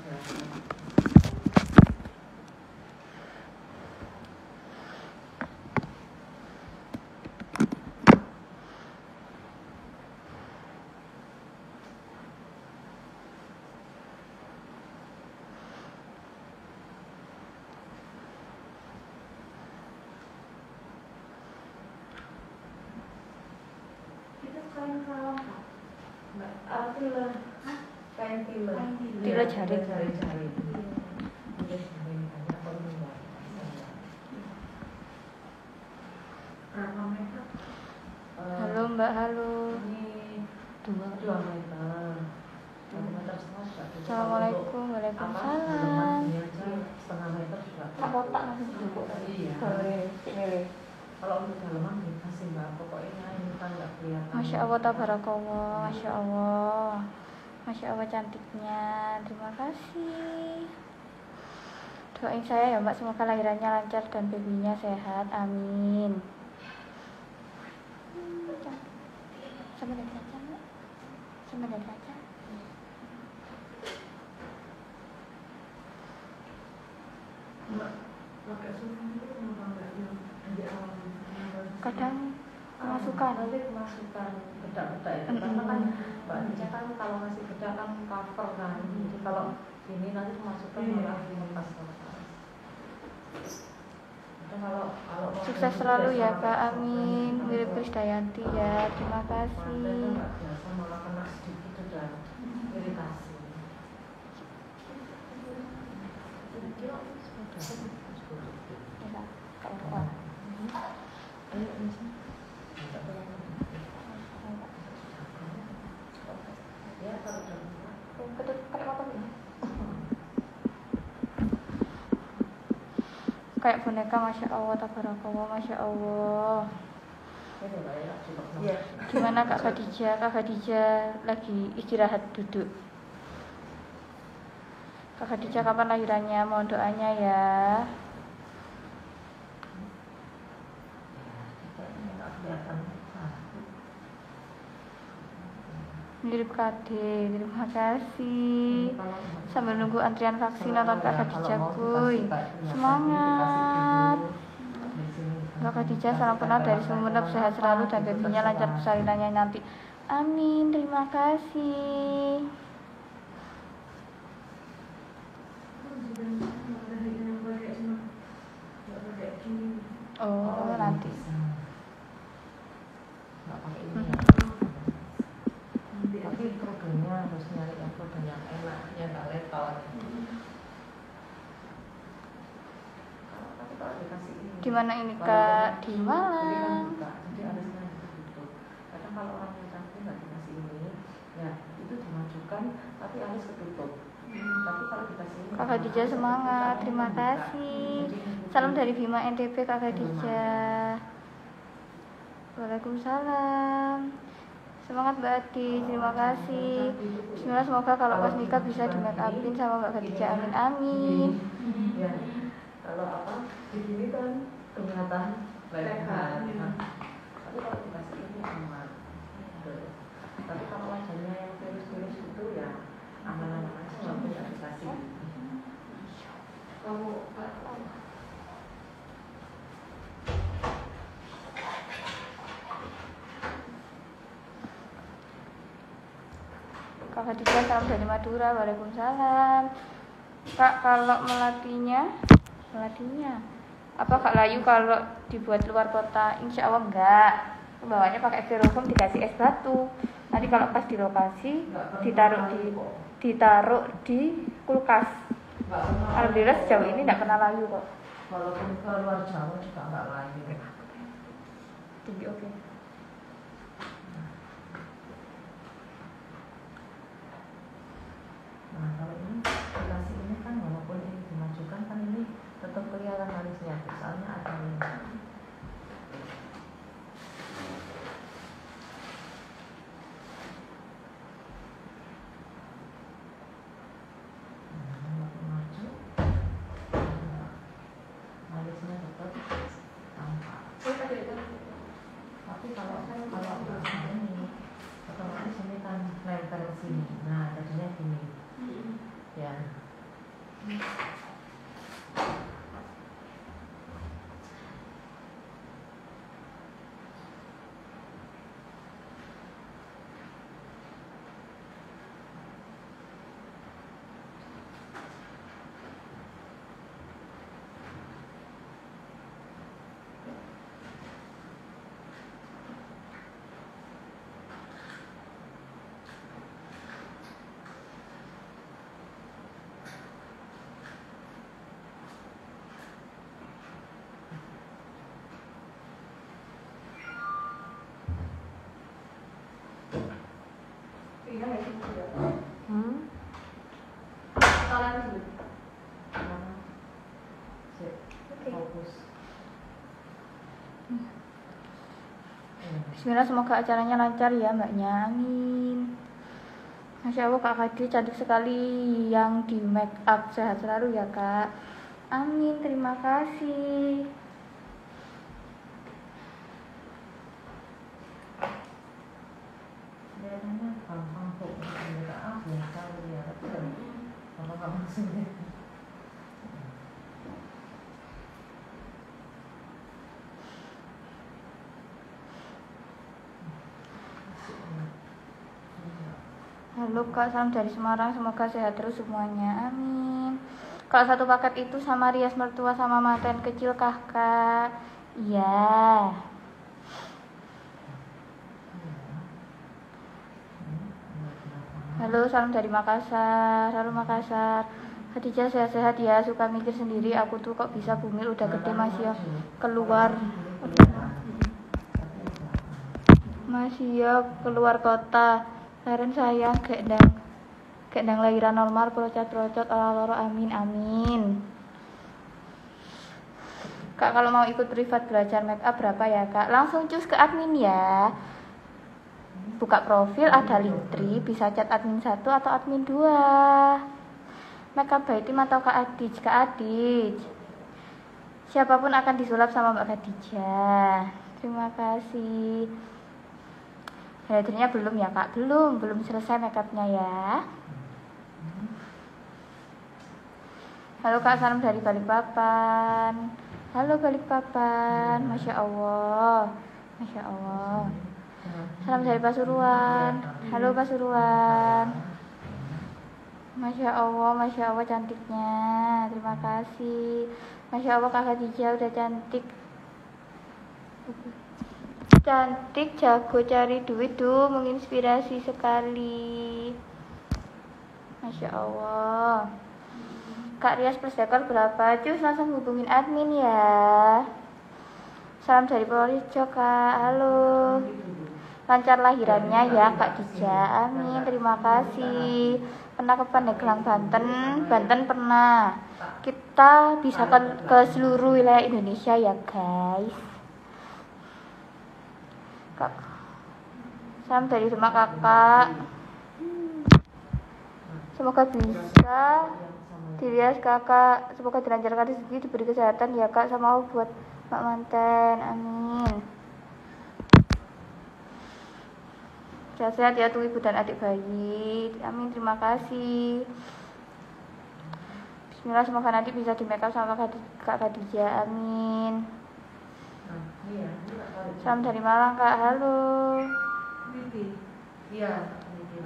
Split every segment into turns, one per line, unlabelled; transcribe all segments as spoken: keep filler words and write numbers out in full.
Kain kalang Pak? Mbak, ah, tiller. Hah? Kain tiller.
Tiller jaring.
Jaring-jaring. Iya, jaring banyak kalau enggak. Berapa meter?
Halo Mbak, halo.
Ini
Dua.
dua meter. Satu meter setengah juga.
Assalamualaikum, waalaikumsalam.
Ini aja setengah meter juga.
Tak kotak langsung duduk.
Iya.
Boleh, milih.
Kalau untuk dalaman dikasih Mbak, pokoknya ini kan nggak kelihatan.
Masya Allah, tabarakallah, Masya Allah, Masya Allah cantiknya. Terima kasih. Doain saya ya Mbak, semoga lahirannya lancar dan babynya sehat, amin. Sampai dari kaca Mbak, sampai dari kaca.
Mbak, pakai susu itu kenapa nggak yang di awal?
Kadang kemasukan.
Nanti kemasukan bedak-bedak itu karena kan Mbak Nica kan kalau ngasih bedak kan cover kan, jadi kalau ini nanti kemasukan malah lepas lepas. Kalau kalau
Sukses selalu ya Kak, amin. Mirip Krisdayanti ya, terima kasih.
Biasa malah kena sedikit udah iritasi.
Kayak boneka, Masya Allah, tabarakallah, Masya Allah. Gimana Kak Khadijah? Kak Khadijah lagi istirahat duduk. Kak Khadijah kapan lahirannya? Mohon doanya ya. Mirip K D, terima kasih. Sambil nunggu antrian vaksin nonton Kak Khadijah kuy. Semangat Kak Khadijah, salam kenal dari Sumenep, sehat selalu dan babynya lancar persalinannya nanti, amin. Terima kasih. Oh nanti
tapi kerudungnya harus nyari yang kerudung yang enak, yang nggak letot.
Di mana ini Kak? Di Malang.
Jadi harusnya ditutup. Kadang kalau orang yang cantik nggak dikasih ini, ya itu dimajukan, tapi harus ketutup. Tapi kalau dikasih ini,
Kak Khadijah semangat, terima kasih. Salam dari Bima N T B Kak Khadijah. Waalaikumsalam. Semangat Mbak Adi, terima kasih. Bismillah, semoga kalau pas nikah bisa di make upin sama Mbak Khadijah, amin amin.
Ya, kalau apa di sini kan kelihatan lebar. Tapi kalau dikasih ini aman. Tapi kalau wajahnya yang virus-virus itu ya aman-aman aja, walaupun nggak dikasih. Kamu
Kak Khadijah, salam dari Madura. Waalaikumsalam. Kak, kalau melatihnya melatihnya apa Kak Layu kalau dibuat luar kota? Insya Allah enggak. Bawanya pakai styrofoam, dikasih es batu. Nanti kalau pas di lokasi ditaruh di ditaruh di kulkas. Alhamdulillah sejauh ini enggak kena layu kok.
walaupun ke luar Jawa juga enggak layu.
Tinggi oke.
Nah kalau ini dikasih ini kan walaupun ini dimajukan kan ini tetap kelihatan alisnya, soalnya ada ini. Maju, alisnya tetap tampak. Tapi kalau kalau ini otomatis ini kan nempel sini. Nah jadinya gini. Ya, Iya nggak sih?
Hmm?
Sekarang dulu. Sip. Fokus.
Bismillah, semoga acaranya lancar ya mbaknya, amin. Masya Allah Kak Khadi cantik sekali yang di make up, sehat selalu ya kak, amin, terima kasih.
Biasanya gampang kok mereka ah biasa ya, tapi kan kalau gampang sulit.
Halo kak, salam dari Semarang, semoga sehat terus semuanya, amin. Kalau satu paket itu sama rias mertua sama manten kecil kah kak? Iya. Halo, salam dari Makassar. Halo Makassar. Khadijah sehat-sehat ya, suka mikir sendiri, aku tuh kok bisa bumil udah gede masih ya keluar masih ya keluar kota. Leren sayang gak ndang gak ndang lahiran normal, pelocot-pelocot ora-loro, amin amin. Kak, kalau mau ikut privat belajar make up berapa ya kak? Langsung cus ke admin ya. Buka profil, ada link tree, bisa chat admin satu atau admin dua. Makeup by team atau Kak Adij? Kak Adij, siapapun akan disulap sama Mbak Khadijah. Terima kasih. Hadirnya belum ya kak? Belum, belum selesai makeupnya ya. Halo kak, salam dari Balikpapan. Halo Balikpapan, Masya Allah, Masya Allah. Salam dari Pasuruan. Halo Pasuruan. Masya Allah, Masya Allah cantiknya. Terima kasih. Masya Allah Kak Khadijah udah cantik. Cantik, jago cari duit tuh, menginspirasi sekali. Masya Allah. Kak Rias plus dekor berapa? Cus langsung hubungin admin ya. Salam dari Purworejo kak. Halo. Lancar lahirannya ya Kak Dija, amin, terima kasih. Pernah ke Pandeglang Banten? Banten pernah. Kita bisa ke, ke seluruh wilayah Indonesia ya guys. Kak, salam dari rumah kakak. Semoga bisa dirias kakak, semoga dilancarkan rezeki, diberi kesehatan ya kak, sama Allah buat mak manten, amin. Sehat-sehat ya tuh ibu dan adik bayi, amin, terima kasih. Bismillah, semoga nanti bisa di make up sama Kak Khadijah, amin. Salam dari Malang kak, halo.
Iya.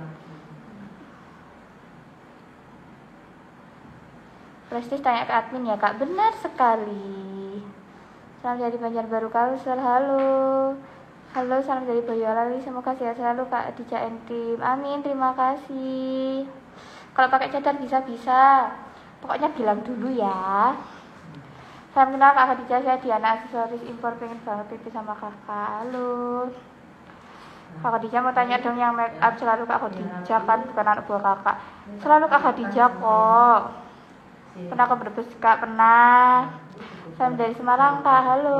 Prestis tanya ke admin ya kak, benar sekali. Salam dari Banjarbaru Kalsel, halo. Halo, salam dari Boyolali, semoga sehat selalu Kak Adija and tim, amin, terima kasih. Kalau pakai cadar bisa-bisa, pokoknya bilang dulu ya. Salam kenal Kak Khadijah, saya Diana aksesoris impor, pengen banget pipi sama kakak. Halo Kak Khadijah, mau tanya dong, yang make up selalu Kak Khadijah kan, bukan anak buah kakak. Selalu Kak Khadijah kok. Pernah ke Brebes kak? Pernah. Salam dari Semarang kak, halo.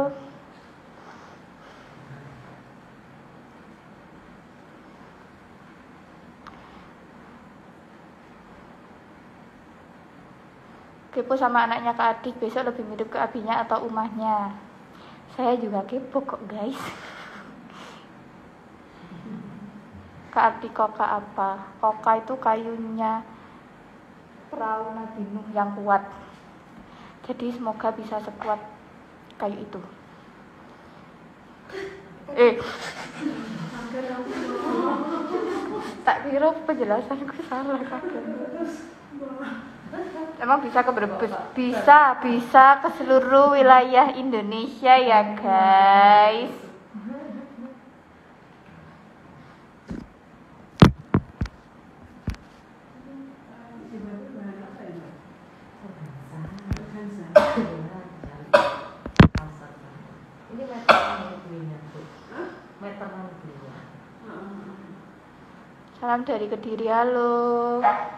Kepo sama anaknya Kak Adik, besok lebih mirip ke abinya atau umahnya. Saya juga kepo kok guys. Kak Adik koka apa? Koka itu kayunya perahu Nabi Nuh yang kuat. Jadi semoga bisa sekuat kayu itu. Eh, tak kira penjelasanku salah kakek. Emang bisa ke Brebes? Bisa, bisa ke seluruh wilayah Indonesia ya guys.
Ini meteran negerinya tuh, meteran negerinya.
Salam dari Kediri, halo.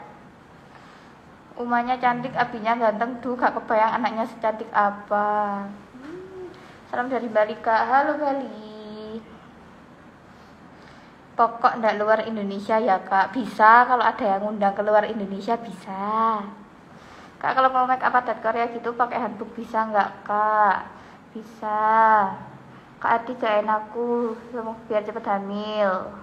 Umanya cantik, abinya ganteng, duh gak kebayang anaknya secantik apa. Hmm. Salam dari Balika, halo Bali. Pokok ndak luar Indonesia ya kak, bisa kalau ada yang ngundang keluar Indonesia bisa. Kak kalau mau make up adat Korea gitu pakai handbook bisa nggak kak? Bisa. Kak Adi jain aku biar cepet hamil.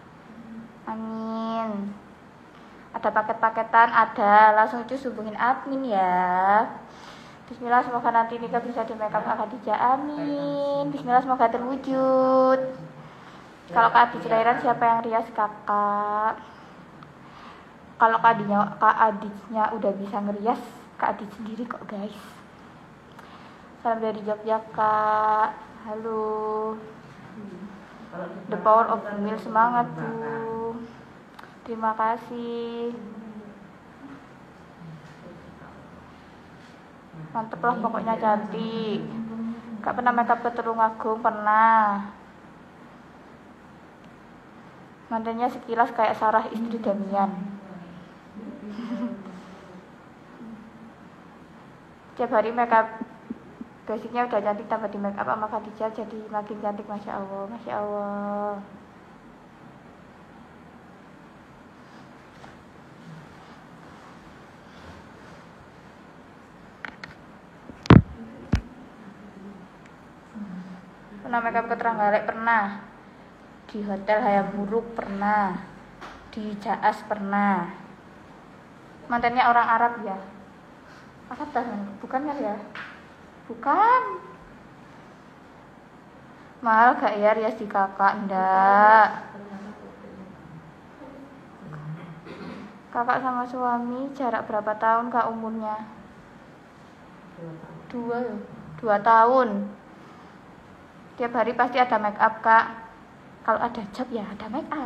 Amin. Ada paket-paketan, ada. Langsung cus hubungin admin ya. Bismillah semoga nanti nikah bisa di make up Kak Khadijah. Amin. Bismillah semoga terwujud. Kalau Kak Adi cairan siapa yang rias kakak? Kalau Kak Adinya, Kak Aditnya udah bisa ngerias, Kak Adit sendiri kok guys. Salam dari Jogja kak. Halo. The power of the meal, semangat bu. Terima kasih. Mantep lah pokoknya cantik. Kak pernah makeup ke Tulungagung? Pernah. Mantannya sekilas kayak Sarah istri Damian. Tiap hari makeup basicnya udah cantik, tambah di makeup sama Khadijah jadi makin cantik, masya Allah, masya Allah. Pernah makeup ke Trenggalek? Pernah. Di Hotel Hayamuruk pernah. Di Jaas pernah. Mantannya orang Arab ya? Arab kan? Bukan kan ya? Bukan. Mahal gak ya rias di kakak? Ndak. Kakak sama suami jarak berapa tahun kak umurnya? Dua Dua tahun. Tiap hari pasti ada make up kak. Kalau ada job ya ada make up.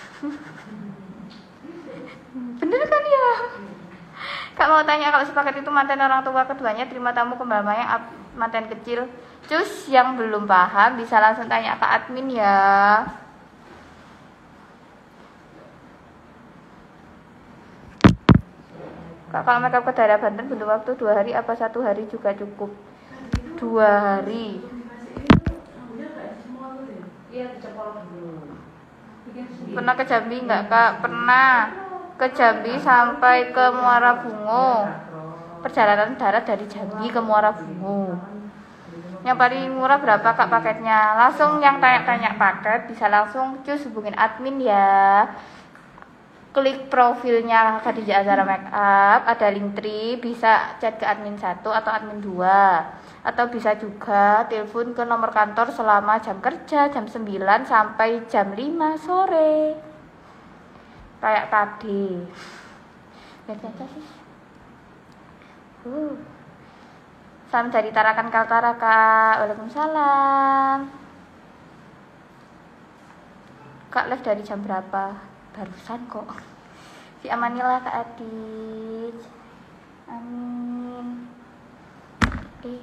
Bener kan ya? Kak mau tanya, kalau sepakat itu mantan orang tua keduanya terima tamu kembali yang mantan kecil. Cus yang belum paham bisa langsung tanya ke admin ya. Kak kalau make up ke daerah Banten butuh waktu dua hari apa satu hari juga cukup? Dua hari. Pernah ke Jambi enggak kak? Pernah ke Jambi sampai ke Muara Bungo. Perjalanan darat dari Jambi ke Muara Bungo. Yang paling murah berapa kak paketnya? Langsung yang tanya-tanya paket bisa langsung cus hubungin admin ya. Klik profilnya Khadijah Azhara Makeup, ada link tree, bisa chat ke admin satu atau admin dua. Atau bisa juga telepon ke nomor kantor selama jam kerja, jam sembilan sampai jam lima sore. Kayak tadi. Lihat aja sih. Uh. Salam dari Tarakan Kaltara kak. Waalaikumsalam. Kak live dari jam berapa? Barusan kok. Si amanilah kak Adit. Amin. Eh.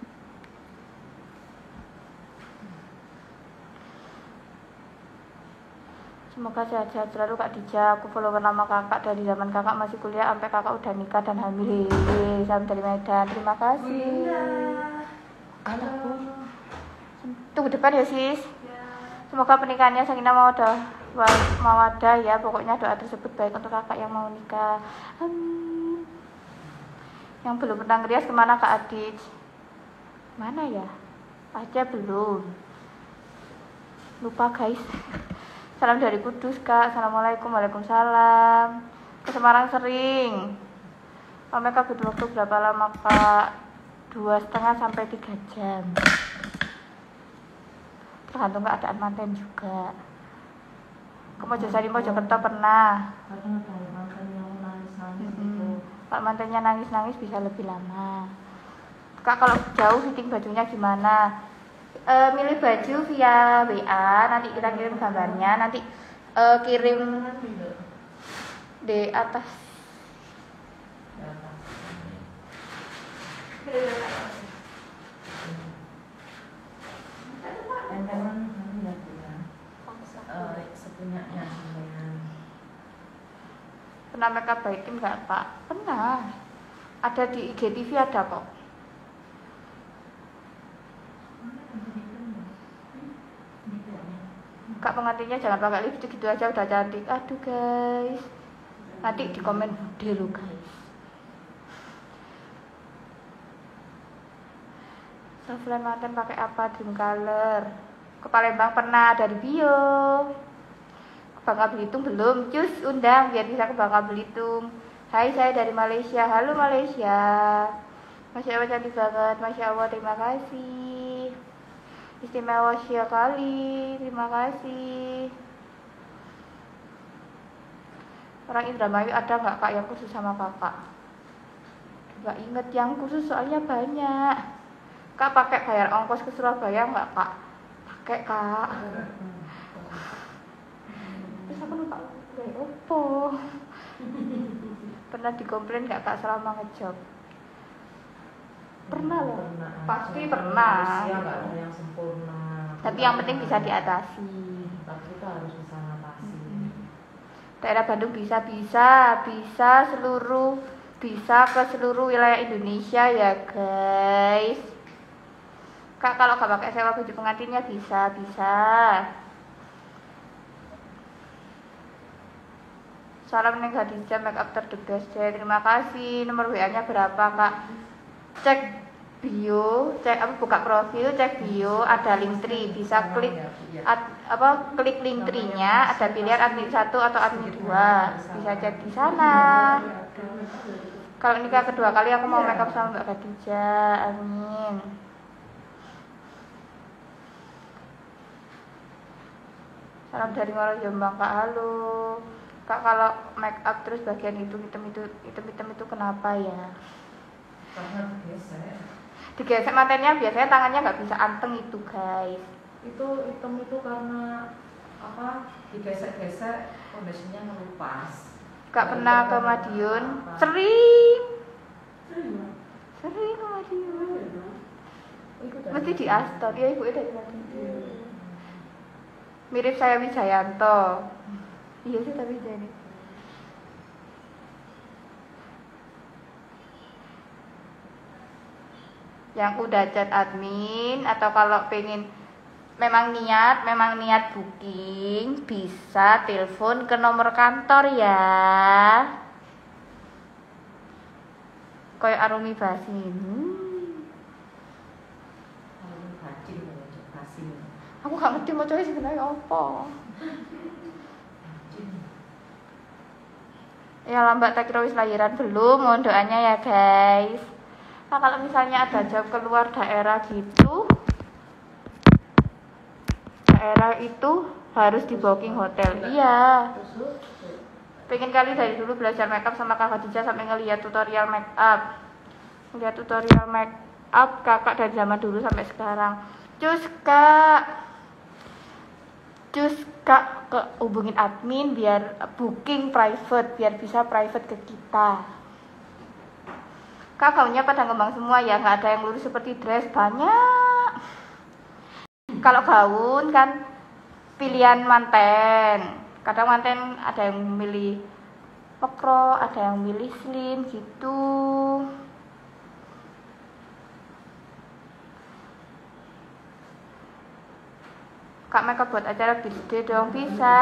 Semoga sehat-sehat selalu Kak Dija. Aku follower nama kakak dari zaman kakak masih kuliah sampai kakak udah nikah dan hamil. Salam dari Medan. Terima kasih. Halo. Tunggu depan ya sis. Semoga pernikahannya sakinah mawaddah mawaddah ya. Pokoknya doa tersebut baik untuk kakak yang mau nikah. Amin. Yang belum pernah ngerias kemana Kak Adit? Mana ya? Aja belum. Lupa guys. Salam dari Kudus kak. Assalamualaikum. Waalaikumsalam. Ke Semarang sering. Kalau makeup butuh waktu berapa lama kak? Dua setengah sampai tiga jam. Tergantung keadaan manten juga. Kamu mau jadi Mojokerto pernah?
Karena kalau mantan yang nangis-nangis itu.
Kalau mantannya nangis-nangis bisa lebih lama. Kak kalau jauh fitting bajunya gimana? E, milih baju via W A, nanti kita kirim gambarnya, nanti e, kirim di atas.
Enteran kami ya punya sepunyanya sampean.
Pernah makeup by tim nggak Pak? Pernah. Ada di I G T V ada kok. Kak pengantinnya jangan pakai lipstick gitu aja udah cantik. Aduh guys. Nanti di komen bude lo guys. Offline mantan pakai apa? Dream color. Ke Palembang pernah, ada di bio. Ke Bangka Belitung belum. Cus undang biar bisa ke Bangka Belitung. Hai saya dari Malaysia. Halo Malaysia. Masya Allah cantik banget. Masya Allah terima kasih. Istimewa sekali. Terima kasih. Orang Indramayu ada nggak kak yang khusus sama kakak? Coba inget yang khusus soalnya banyak. Kak pakai bayar ongkos ke Surabaya nggak kak? Pakai kak. Terus aku lupa bayar opo. Pernah dikomplain nggak kak selama ngejob? Pernah loh.
Pernah
Pasti
aja.
pernah.
Manusia nggak ada yang sempurna.
Tapi yang penting bisa diatasi.
Tapi kita harus bisa ngatasi.
Daerah Bandung bisa bisa bisa seluruh bisa ke seluruh wilayah Indonesia ya guys. Kak kalau gak pakai sewa baju pengantinnya bisa bisa. Salam neng Khadijah makeup terdegas deh. Terima kasih. Nomor W A-nya berapa kak? Cek bio, cek apa buka profil, cek bio, ada link tree, bisa klik ad, apa klik link tree-nya, ada pilihan admin satu atau admin dua, bisa cek di sana. Kalau nikah kedua kali aku mau makeup sama Mbak Khadijah, amin. Salam dari Muara Jombang kak, halo. Kak kalau make up terus bagian itu hitam itu hitam hitam itu kenapa ya?
Karena digesek.
Digesek matanya biasanya tangannya nggak bisa anteng itu guys.
Itu hitam itu karena apa? Digesek-gesek kondisinya ngelupas.
Kak pernah ke Madiun? Sering. Sering ke Madiun. Mesti di Astor, ya ibu dari Madiun. Mirip saya Wijayanto. Iya sih tapi jadi. Yang udah chat admin atau kalau pengen memang niat, memang niat booking, bisa telepon ke nomor kantor ya. Kayak Arumi Basin.
Arumi Basin, Basin.
Aku gak ngerti mau coba sebenarnya apa. Ya lambat tak kira wis lahiran belum, mohon doanya ya guys. Nah kalau misalnya ada job keluar daerah gitu, daerah itu harus di booking hotel. Iya. Pengen kali dari dulu belajar makeup sama Kak Khadijah sampai ngeliat tutorial makeup. Ngeliat tutorial makeup kakak dari zaman dulu sampai sekarang. Cus kak. Cus kak ke hubungin admin biar booking private, biar bisa private ke kita. Kak gaunnya pada ngembang semua ya, nggak ada yang lurus seperti dress, banyak. Kalau gaun kan pilihan manten. Kadang manten ada yang milih pekro, ada yang milih slim gitu. Kak makeup buat acara birthday dong, bisa.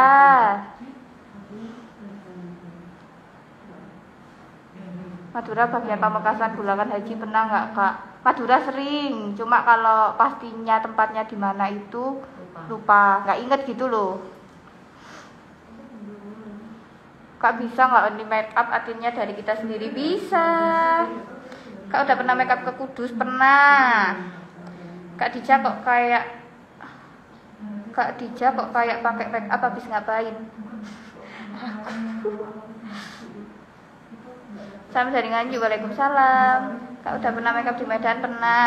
Madura bagian Pamekasan Bulakan Haji pernah nggak kak? Madura sering, cuma kalau pastinya tempatnya di mana itu lupa, nggak inget gitu loh. Kak bisa nggak only make up artinya dari kita sendiri? Bisa. Kak udah pernah make up ke Kudus? Pernah. Kak Dija kok kayak Kak Dija kok kayak pakai make up habis ngapain? Salam dari Nganjuk. Waalaikumsalam. Kak udah pernah make up di Medan? Pernah.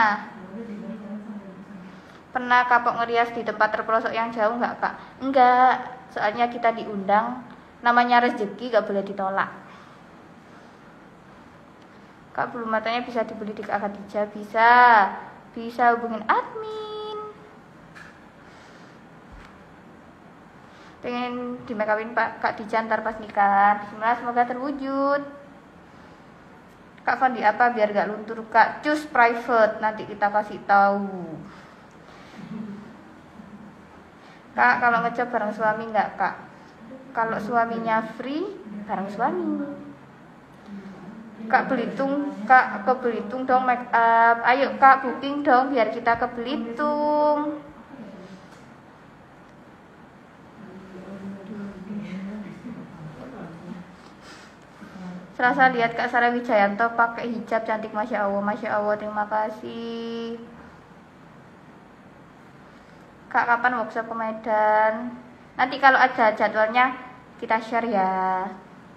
Pernah kapok ngerias di tempat terpelosok yang jauh nggak Kak? Enggak, soalnya kita diundang. Namanya rezeki gak boleh ditolak. Kak bulu matanya bisa dibeli di Kak Khadijah? Bisa. Bisa hubungin admin. Pengen di make upin Pak Kak Dija ntar pas nikah. Bismillah, semoga terwujud. Kak Fondi apa biar gak luntur Kak? Cus private, nanti kita kasih tahu. Kak kalau ngecap bareng suami nggak Kak? Kalau suaminya free, bareng suami. Kak Belitung, Kak ke Belitung dong make up. Ayo Kak booking dong biar kita ke Belitung. Serasa lihat Kak Sarah Wijayanto pakai hijab cantik, Masya Allah. Masya Allah, terima kasih. Kak kapan workshop ke Medan? Nanti kalau ada jadwalnya kita share ya.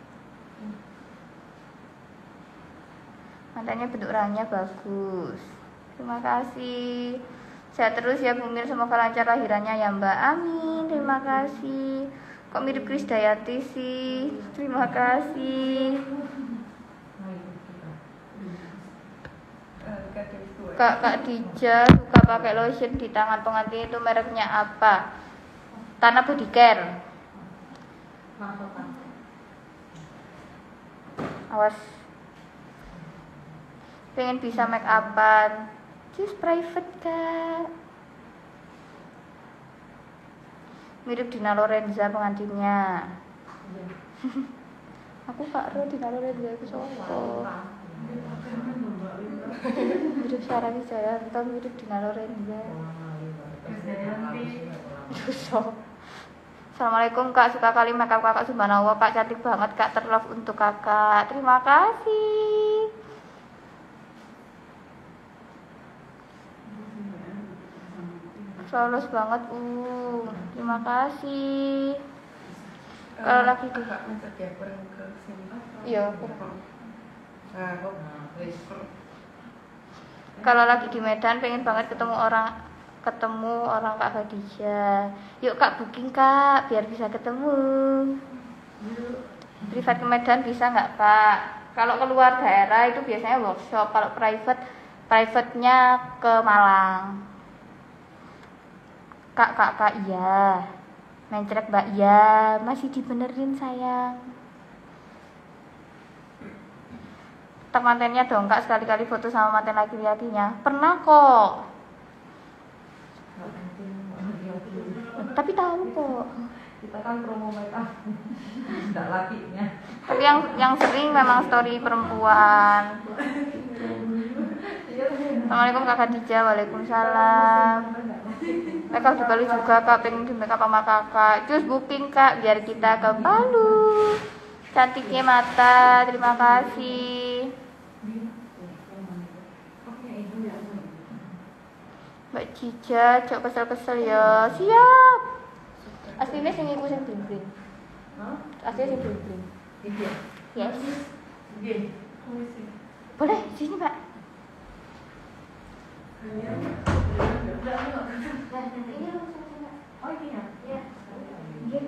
Matanya bentuk rahangnya bagus. Terima kasih. Sehat terus ya Bumir, semoga lancar lahirannya ya Mbak. Amin. Terima kasih. Kok mirip Krisdayanti sih? Terima kasih. Kak Kak Dija suka pakai lotion di tangan pengantin, itu mereknya apa? Tanah Body Care. Awas. Pengen bisa make upan. Just private Kak. Mirip Dina Lorenza pengantinnya. Aku Kak Ro, Dina Lorenza itu sopo. Mirip Sarah Wijayanto, mirip Dina Lorenza. Assalamualaikum Kak, suka kali make up Kakak, subhanallah Kak, cantik banget Kak, terlove untuk Kakak. Terima kasih. Flawless banget, uh. Terima kasih. Uh, Kalau lagi di
Kakak mencet ya kurang ke sini.
Iya, kurang.
Nah, kok
kalau lagi di Medan pengen banget ketemu orang ketemu orang Kak Khadijah. Yuk Kak booking Kak biar bisa ketemu. Privat ke Medan bisa nggak Kak? Kalau keluar daerah itu biasanya workshop. Kalau private, private-nya ke Malang. Kak kak kak iya. Mencret Mbak iya. Masih dibenerin sayang. Tak mantennya dong Kak, sekali-kali foto sama manten laki-lakinya. Pernah kok. Tapi tahu kok.
Kita kan promo make up. Enggak lakinya.
Tapi yang yang sering memang story perempuan. Assalamualaikum Kak Khadijah. Waalaikumsalam. Make up di Bali juga Kak, pengen di make up sama Kakak. Terus booking Kak biar kita ke Palu. Cantiknya mata, terima kasih. Mbak Cica, cok kesel-kesel ya. Siap. Aslinya sing iku sing bling-bling. Hah? Aslinya sing bling-bling.
Iya.
Yes.
Iya.
Boleh, sini Mbak.
Iya. Oh iya. Iya. Iya,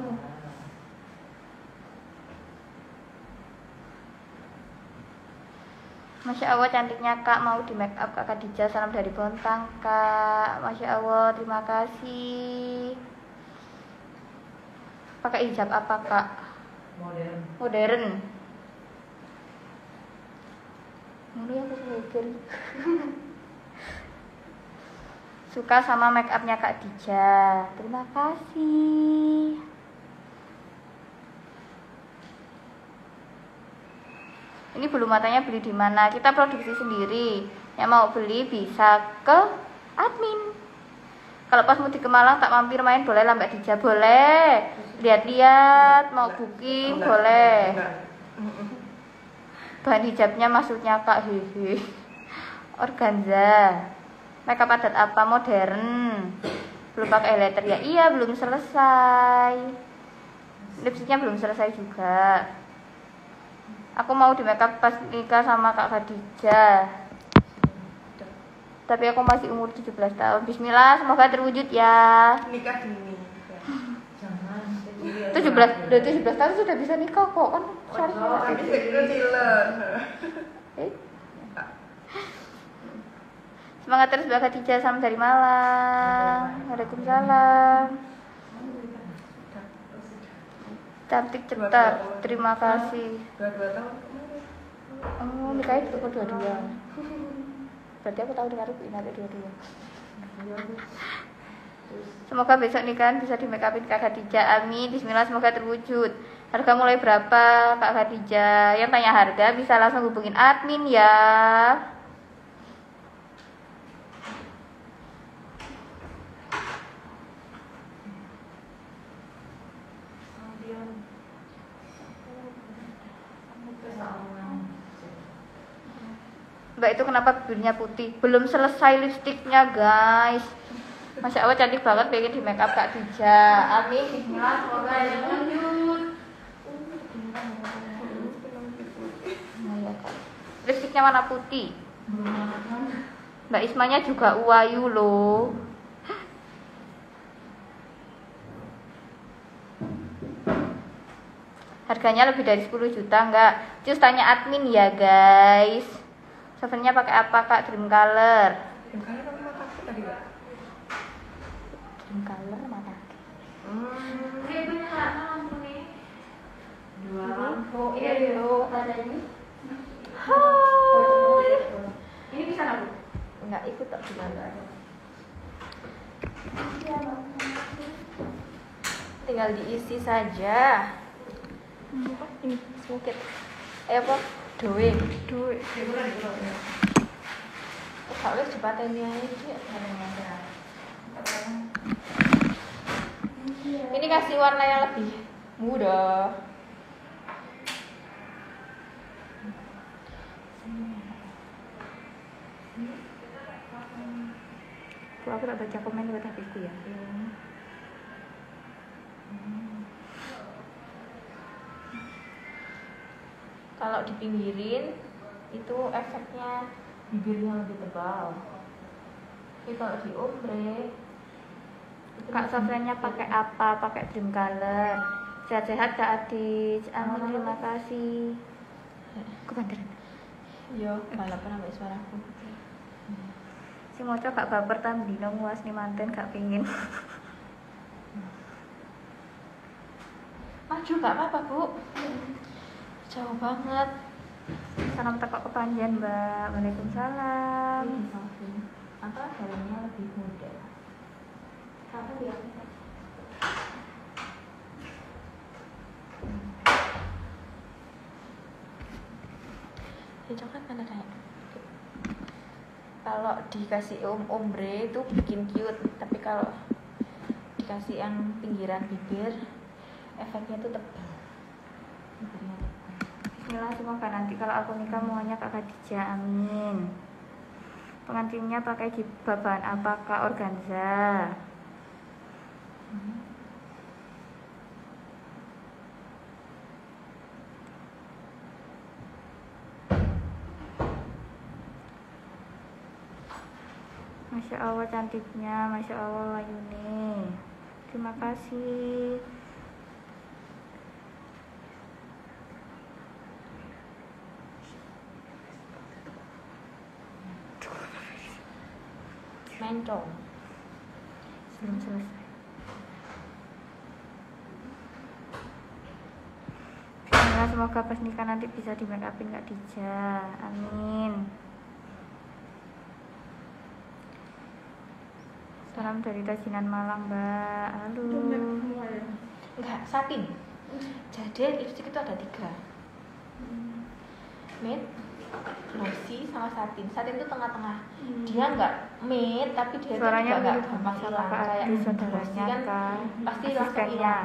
Masya Allah cantiknya Kak, mau di make up Kak Khadijah. Salam dari Bontang Kak. Masya Allah, terima kasih. Pakai hijab apa Kak?
Modern.
Modern. Ini aku mikir. Suka sama make upnya Kak Dija. Terima kasih. Ini bulu matanya beli di mana? Kita produksi sendiri. Yang mau beli bisa ke admin. Kalau pas mudik ke Malang tak mampir main boleh lah Mbak Dija? Boleh. Lihat-lihat, mau booking boleh. Bahan hijabnya maksudnya Kak, hehe. Organza. Makeup adat apa? Modern. Belum pakai highlighter ya? Iya, belum selesai. Lipstiknya belum selesai juga. Aku mau di makeup pas nikah sama Kak Khadijah. Tapi aku masih umur tujuh belas tahun. Bismillah, semoga terwujud ya.
Nikah dini.
Jangan.
tujuh belas, udah tujuh belas tahun sudah bisa nikah kok kan. Sorry.
Tapi sekecil-kecilan.
Eh. Semangat terus Mbak Khadijah, salam dari Malang. Waalaikumsalam. Cantik cetar, terima kasih.
Dua-dua tahun.
Oh, nikahnya juga dua-dua. Berarti aku tahu dengar ini ada dua-dua. Semoga besok nikahan bisa di make upin Kak Khadijah. Amin. Bismillah, semoga terwujud. Harga mulai berapa Kak Khadijah? Yang tanya harga bisa langsung hubungin admin ya. Mbak itu kenapa bibirnya putih? Belum selesai lipstiknya guys. Masya Allah cantik banget, pengen di make up Kak Dija. Amin. Bismillah, semoga lanjut. Nah, ya, Kak. Lipstiknya warna putih. Mbak Ismanya juga uayu loh. Harganya lebih dari sepuluh juta enggak? Just tanya admin ya guys. Softwarenya pakai apa Kak? Dream Color.
Dream Color apa mata aku tadi Kak?
Dream Color mata.
Hmm.
Ini punya lampu nih.
Dua lampu.
Ini dulu ada ini. Hai. Ini bisa lampu? Enggak, ikut tak gimana? Tinggal diisi saja. Ini sedikit. Eh apa? Duit. Duit. Kalau cepatnya aja. Ini kasih warna yang lebih muda. Tuh aku tak baca komen buat hatiku ya. Kalau dipinggirin itu efeknya bibirnya lebih tebal. Tapi kalau di ombre, Kak Sofranya pakai apa? Pakai Dream Color. Sehat-sehat Kak Adis. Amin, terima kasih. Kebanderan.
Yo, balapan sampai suaraku.
Si moco gak baper tam dino nguas nih manten gak pingin. Maju gak apa-apa bu. Jauh banget. Salam tekok kepanjen Mbak. Waalaikumsalam.
Apa dalamnya lebih muda?
Apa dia?
Ya coklat mana kayak?
Kalau dikasih om ombre itu bikin cute, tapi kalau dikasih yang pinggiran bibir, efeknya tuh tebal. Bibirnya tebal. Bismillah, semoga nanti kalau aku nikah maunya Kak Khadijah, amin. Pengantinnya pakai jilbab bahan apa Kak? Organza. Hmm. Masya Allah cantiknya, Masya Allah Layuni. Terima kasih.
Mencong.
Belum selesai. Bismillah, semoga pas nikah nanti bisa di make upin Kak Dija. Amin. Salam dari Tajinan Malang, Mbak. Halo.
Enggak, satin. Jadi lipstick itu ada tiga. Matte, glossy sama satin. Satin itu tengah-tengah. Dia nggak matte tapi dia
Suaranya
tuh juga nggak
mirip
gampang
sama
hilang.
Kak
Kayak
Adi,
glossy
saudaranya
kan
Kak,
pasti langsung
asistennya.
hilang.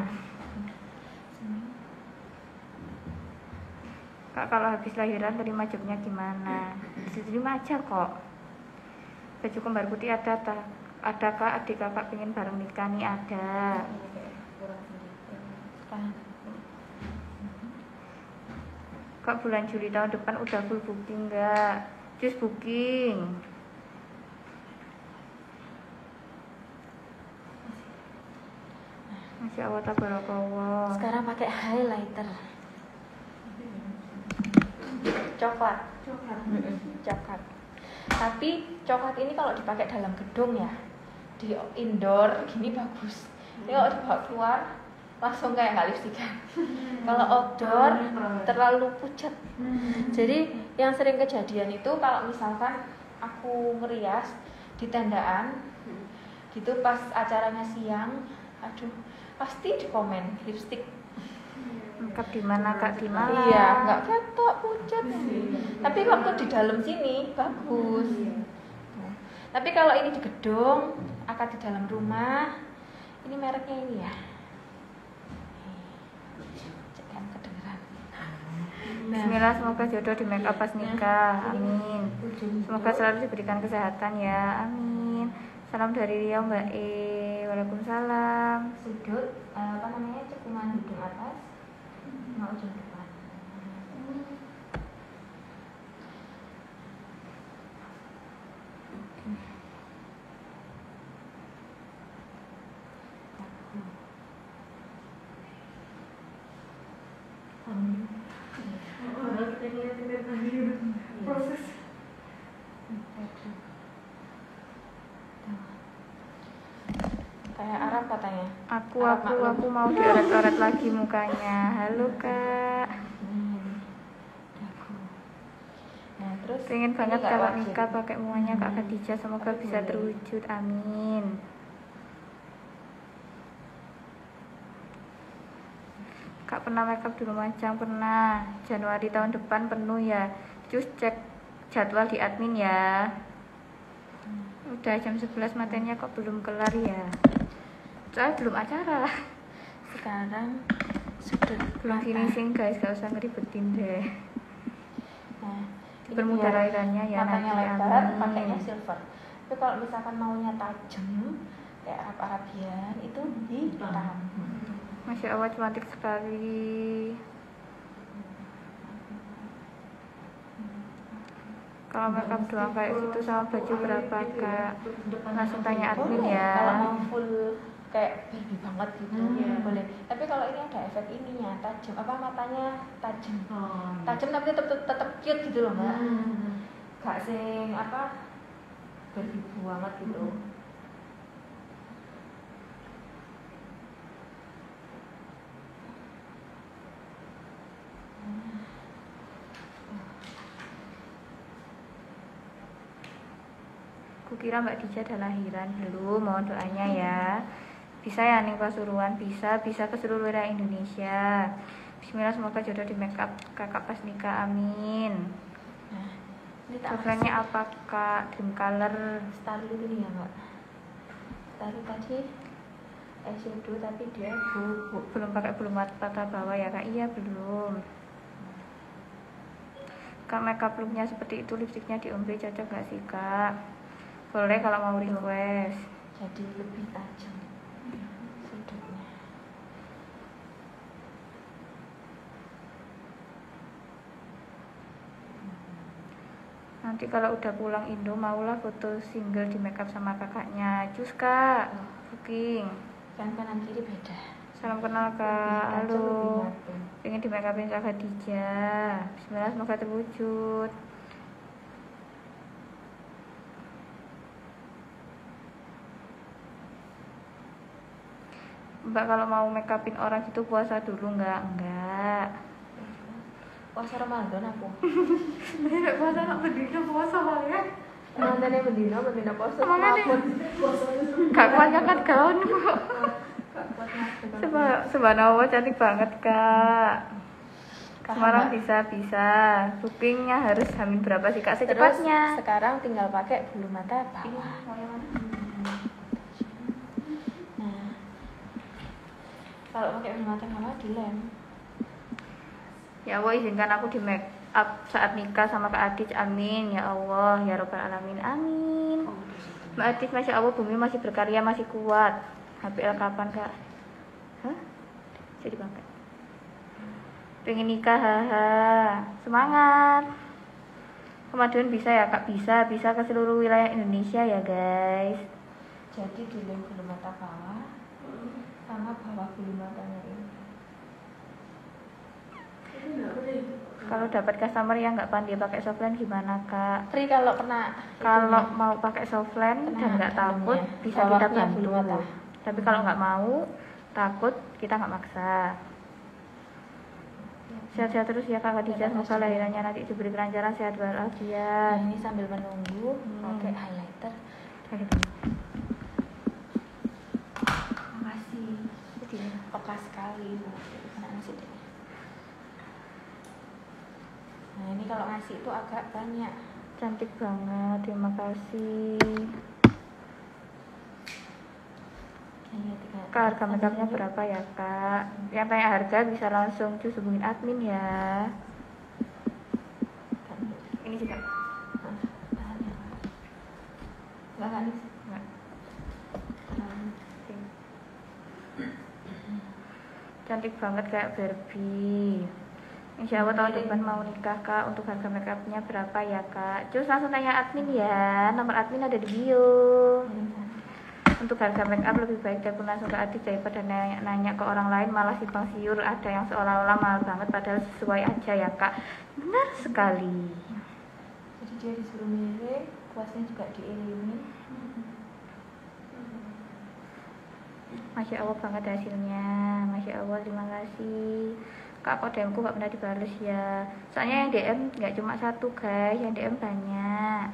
Kak, kalau habis lahiran terima jobnya gimana? Bisa terima aja kok. Baju kembar putih ada tak? Ada Kak, adik kakak pengen bareng nikah nih, ada.
Kan.
Kak, bulan Juli tahun depan udah full booking nggak? Just booking. Masya Allah, tabarakallah.
Sekarang pakai highlighter coklat.
Coklat.
Mm-mm, coklat. Tapi coklat ini kalau dipakai dalam gedung ya, di indoor gini bagus. Ini kalau dibawa keluar langsung kayak nggak lipstikan. Kalau outdoor terlalu pucat. Jadi yang sering kejadian itu kalau misalkan aku ngerias di tendaan, gitu pas acaranya siang, aduh pasti di komen lipstick.
Makeup di mana Kak, di Malang?
Iya, nggak ketok pucat. Tapi waktu di dalam sini bagus. Tuh. Tapi kalau ini di gedung, akad di dalam rumah, ini mereknya ini ya. Cek kan kedengeran.
Bismillah, semoga jodoh di make up pas nikah, amin. Semoga selalu diberikan kesehatan ya, amin. Salam dari Riau Mbak E. Waalaikumsalam.
Sudut eh, apa namanya cekungan hidung atas, mau ujung depan.
Proses.
Kayak Arab katanya.
Aku,
Arab
aku,
maklum.
aku mau dioret-oret lagi mukanya. Halo Kak.
Hmm, dagu. Nah terus
Pengen
ini
banget
nggak
kalau
wajib.
nikah pakai muanya Kak Khadijah, semoga
Tapi
bisa
boleh.
terwujud, amin. Kak, pernah make up di Lumajang? Pernah. Januari tahun depan penuh ya. Terus cek jadwal di admin ya. Udah jam sebelas materinya kok belum kelar ya? Soalnya belum acara.
Sekarang sudut
Belum
mata.
finishing guys, gak usah ngeribetin deh.
Nah, ini
Dipermudah
biar
lahirannya ya
matanya
nanti,
lebar,
amin.
pakainya silver. Tapi kalau misalkan maunya tajam, kayak Arab-Arabian itu hitam.
Masya Allah, cantik sekali. Kalau makeup doang kayak gitu sama baju berapa Kak? Langsung tanya admin
Boleh,
ya.
kalau mau full kayak Barbie banget gitu,
Hmm.
boleh. Tapi kalau ini ada efek ininya, tajam apa matanya tajam.
Oh.
Tajam tapi tetap tetap cute gitu loh mbak.
Hmm.
Gak sing apa Barbie banget gitu.
Kukira Mbak Dija ada lahiran belum, mohon doanya ya. Bisa ya nih Pasuruan, bisa, bisa ke seluruh wilayah Indonesia. Bismillah, semoga jodoh di make up kakak pas nikah, amin.
Nah, ini tak
Coklatnya apa Kak? Dream color.
Starry ini ya mbak. Starry tadi eyeshadow tapi dia
Bu, bu, belum pakai belum mata bawah ya Kak? Iya belum. Kak, makeup looknya seperti itu, lipstiknya diombe cocok gak sih Kak? Boleh kalau mau request.
jadi lebih tajam sudutnya.
Nanti kalau udah pulang Indo maulah foto single di makeup sama kakaknya. Cus Kak, booking.
Kan kanan kiri beda.
Salam kenal Kak.
Lebih tajam, lebih
Halo.
nyatu.
Pengen di make upin Kak Khadijah. Bismillah, semoga terwujud. Mbak, kalau mau make upin orang itu puasa dulu nggak? Enggak.
Puasa Ramadan aku.
Nek puasa nak berdina puasa ya.
Mantannya bendina, bendina puasa.
Makanya.
Mabuk.
Gak kuat ngangkat gaun kok.
Gak kuat ngabuk.
Seba- Subhanallah, cantik banget Kak. Semarang
Mbak.
bisa bisa. Bookingnya harus hamin berapa sih kak
Terus
secepatnya?
sekarang tinggal pakai bulu mata bawah. Nah, kalau pakai bulu mata bawah dilem.
Ya Allah izinkan aku di make up saat nikah sama Kak Adit, amin ya Allah ya Robbal Alamin, amin. Mbak Adit, masya Allah bumi masih berkarya, masih kuat. H P L kapan kak? Hah? Jadi pakai. Pengen nikah, haha. Semangat. Kemajuan bisa ya kak, bisa bisa ke seluruh wilayah Indonesia ya guys.
Jadi dilem bulu mata bawah sama bawah bulu matanya ini.
Kalau dapat customer yang nggak pandai pakai softline gimana kak?
Free kalau kena
Kalau
itunya.
mau pakai softline
Kena
dan nggak takut
dalamnya.
bisa kita
Bawahnya bulu
bantu.
mata.
Tapi kalau nggak mau takut kita nggak maksa. Sehat-sehat terus ya kak Khadijah, semoga lahirannya nanti diberi kelancaran, sehat
Nah,
walafiat.
ini sambil menunggu
Hmm.
pakai highlighter.
Makasih.
Jadi peka sekali Bu. Kena nasi deh. Nah, ini kalau ngasih itu agak banyak.
Cantik banget, terima kasih.
Ini tiga.
Kak, harga makeupnya berapa ya kak? Yang tanya harga bisa langsung cus hubungin admin ya. Ini sih kak.
Enggak kan?
Nggak. Cantik banget kayak Barbie. Insya Allah tahun depan mau nikah kak. Untuk harga makeupnya berapa ya kak? Cus langsung tanya admin ya. Nomor admin ada di bio. Untuk harga make up lebih baik telepon langsung ke Adit daripada nanya-nanya ke orang lain, malah simpang siur, ada yang seolah-olah mahal banget padahal sesuai aja ya kak. Benar sekali.
Jadi dia disuruh miring, kuasnya juga diirimin.
Masya Allah banget hasilnya. Masya Allah, terima kasih kak. Kok D M ku gak pernah dibales ya? Soalnya yang D M gak cuma satu guys, yang D M banyak.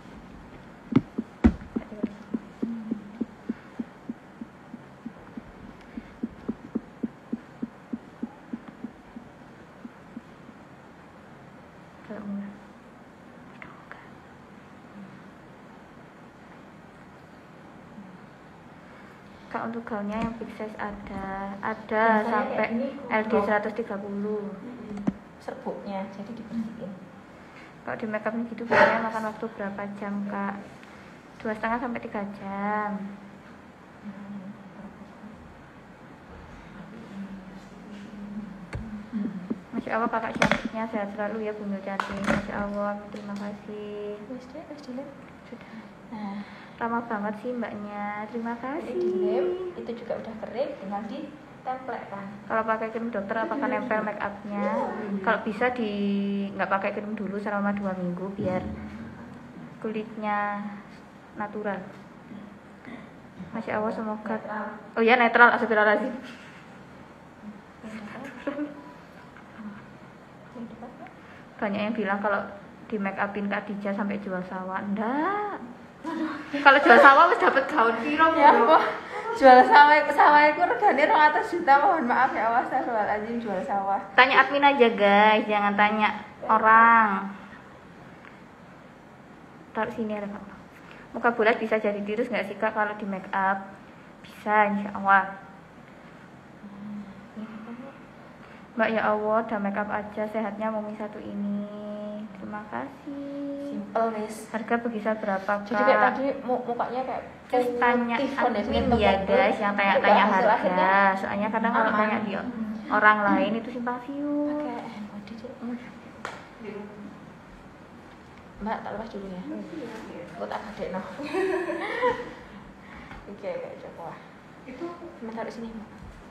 Kak, untuk gaunnya yang big size ada ada
Biasanya
sampai
kayak gini,
L D seratus tiga puluh.
Serbuknya jadi dibersihin.
Kalau di make upnya gitu biasanya makan waktu berapa jam kak? Dua setengah sampai tiga jam. Masya Allah kakak cantiknya, sehat selalu ya Bunda cantik. Masya Allah, terima kasih.
Wes deh, wes dilem.
Sudah.
Nah,
Ramah banget sih mbaknya, terima
ini
kasih.
dilem, itu juga udah kering, tinggal ditempelkan.
Kalau pakai krim dokter apakah nempel make upnya? Kalau bisa di nggak pakai krim dulu selama dua minggu biar kulitnya natural. Masya Allah, semoga. Oh ya netral, astagfirullahaladzim. Banyak yang bilang kalau di make upin Kak Dija sampai jual sawah. Enggak. Kalau jual sawah wis dapat gaun piro
Ya
Bu?
apa? Jual sawah, sawah itu regane dua ratus juta, mohon maaf ya awas astagfirullahaladzim jual sawah.
Tanya admin aja guys, jangan tanya orang. Taruh sini ada Kak. Muka bulat bisa jadi tirus nggak sih Kak kalau di make up? Bisa, insya Allah. Mbak ya Allah, udah make up aja, sehatnya Mumi satu ini. Terima kasih.
Simple wis.
Harga berkisar berapa Kak?
Jadi kayak tadi mu- mukanya kayak
Terus tanya
putih, foundation
admin ya
tebal.
guys, yang tanya-tanya
Enggak, hasil
harga.
akhirnya
Soalnya kadang kalau
aman.
tanya di orang lain itu simpang siur.
pakai hand body Cik. Mbak tak lepas dulu ya. Aku tak kadek no. Oke, kayak Joko. Itu Mbak taruh sini Mbak.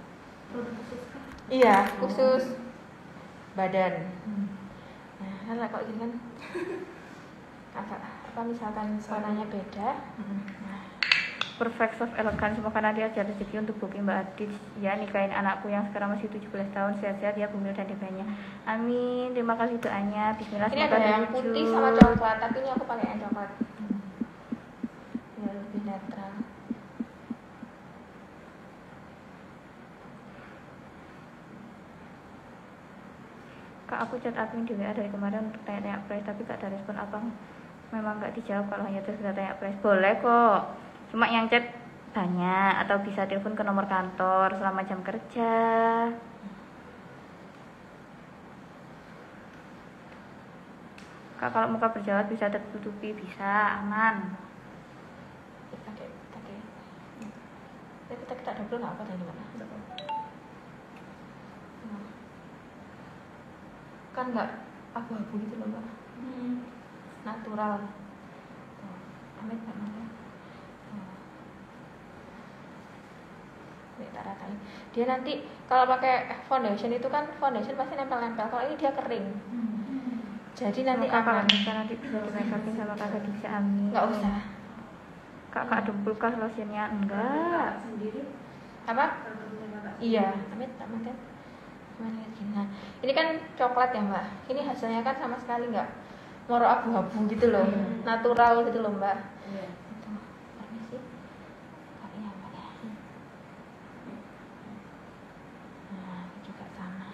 Iya, khusus badan. Nah, kan lah kalau gini kan agak apa misalkan warnanya beda. Nah,
Perfect soft elegan, semoga nanti aja rezeki untuk booking Mbak Adit ya, nikahin anakku yang sekarang masih tujuh belas tahun, sehat-sehat ya Bumil dan Devanya, amin. Terima kasih doanya, bismillah.
ini
Semoga
ada yang
lucu.
putih sama coklat, tapi ini aku pakai yang coklat. Biar lebih netral.
Kak, aku chat admin di W A dari kemarin untuk tanya-tanya price, tapi gak ada respon. Apa memang gak dijawab kalau hanya terus tanya price? Boleh kok, cuma yang chat banyak, atau bisa telepon ke nomor kantor selama jam kerja. Kak, kalau muka berjerawat bisa tertutupi? Bisa, aman.
Pakai pakai. Tapi kita kita double nggak apa dari mana? Kan nggak abu-abu gitu loh mbak. Hmm. Natural. Tuh, amit nggak mana? Nih tak ratain. Dia nanti kalau pakai foundation itu kan foundation pasti nempel-nempel. Kalau ini dia kering. Hmm. Jadi nanti
kakak
aman.
bisa nanti bisa di sama kakak Disha, amin.
Nggak usah.
Kakak dempul kah lotionnya? Enggak.
Sendiri.
Apa? Iya. Amit, amit kan. Nah, ini kan coklat ya mbak. Ini hasilnya kan sama sekali nggak moro abu-abu gitu loh, hmm. natural gitu loh mbak.
Yeah.
Itu, permisi. Kalian mbak ya. Nah, ini juga sama.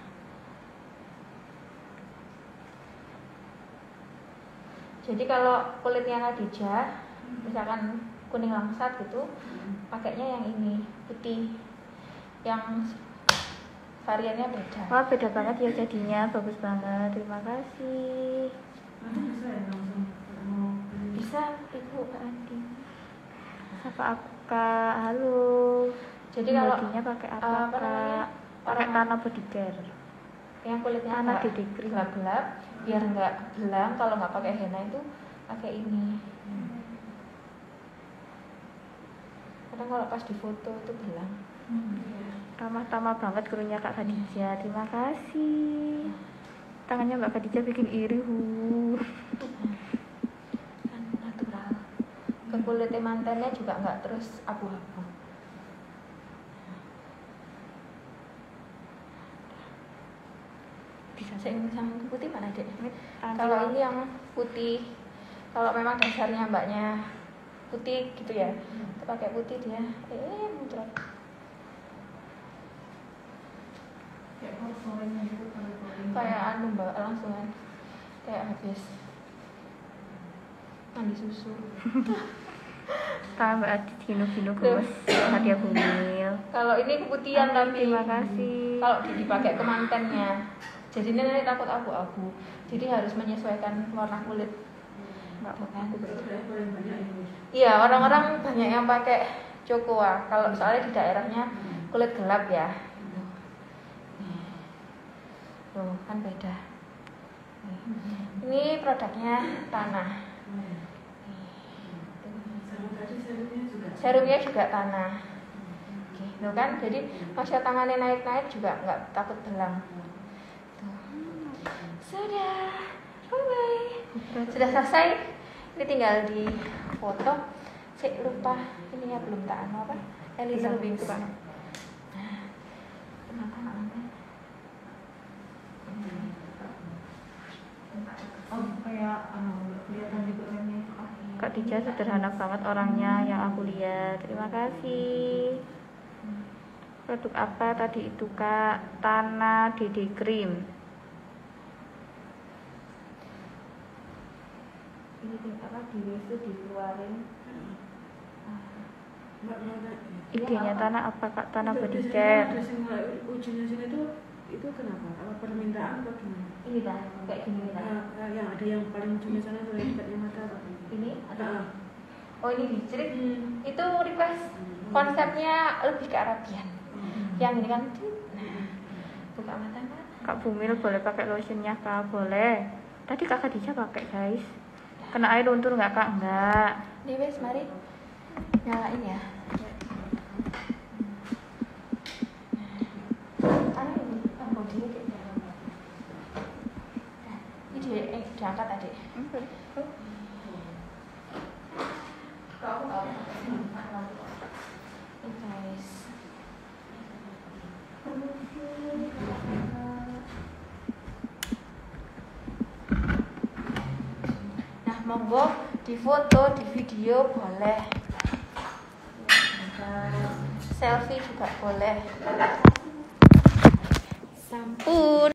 Jadi kalau kulitnya Khadijah, misalkan kuning langsat gitu, pakainya yang ini putih, yang variannya beda.
Wah, beda banget ya jadinya, bagus banget. Terima kasih.
Nanti bisa ya langsung mau
Bisa, Ibu Andi.
Sapa aku Kak, halo.
Jadi kalau
bodinya pakai apa,
uh, apa
Kak?
namanya?
Pakai
Orang
tanah body care.
Yang kulitnya
Tanah
agak
D D cream.
gelap-gelap, biar nggak belang. Kalau nggak pakai henna itu pakai ini. Kadang kalau pas di foto itu belang.
Tamah-tamah banget gurunya Kak Khadijah. Terima kasih. Tangannya Mbak Khadijah bikin iri. Hu.
Kan natural. Ke kulitnya mantannya juga nggak terus abu-abu. Bisa saya sama putih mana dek? Kalau ini yang putih, kalau memang dasarnya mbaknya putih gitu ya, kita pakai putih dia. Eh muncrat. Kayak anu mbak langsungan kayak habis mandi susu.
Tangan Mbak Adit ginu-ginu gemes. Hadiah bumil.
Kalau ini keputihan tapi
terima kasih.
kalau dipakai ke mantannya, jadi ini nanti takut abu-abu. Jadi harus menyesuaikan warna kulit.
Enggak
Kan?
banyak.
Iya, orang-orang banyak yang pakai cocoa. Kalau soalnya di daerahnya kulit gelap ya. Loh, kan beda. Ini produknya tanah. Serumnya juga tanah. Oke, tuh kan. Jadi masih tangannya naik-naik juga nggak takut belang. Tuh. Sudah. Bye bye. Sudah selesai. Ini tinggal di foto. Saya lupa ininya belum tak anu apa? Elisa Wings. Nah, kenapa nggak?
Oh, kayak anu kelihatan juga remnya.
Kak Dija sederhana banget orangnya yang aku lihat. Terima kasih. Produk apa tadi itu Kak? Tanah D D Cream.
Ini apa di W C dikeluarin.
Idenya tanah apa Kak? Tanah body care.
Ujungnya sini tuh itu kenapa? Apa permintaan atau gimana?
Ini dah kayak gini dah.
Uh, yang ada yang paling ujungnya sana tuh yang dekatnya mata apa?
Ini ada.
Uh.
Oh ini dicrit.
Hmm.
Itu request konsepnya lebih ke Arabian. Hmm. Yang ini kan, nah, buka mata kan.
Kak Bumil boleh pakai lotionnya Kak? Boleh. Tadi Kak Khadijah pakai guys. Kena air luntur nggak Kak? Enggak.
Nih wes mari nyalain ya. Anu ini, oh dia kayak ini dia eh, diangkat tadi. Ini guys. Nah, monggo di foto, di video boleh. Selfie juga boleh. Sampun.